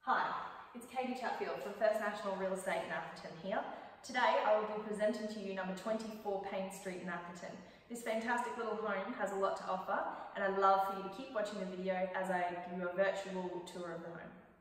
Hi, it's Kaydee Chatfield from First National Real Estate in Atherton here. Today I will be presenting to you number 24 Payne Street in Atherton. This fantastic little home has a lot to offer and I'd love for you to keep watching the video as I give you a virtual tour of the home.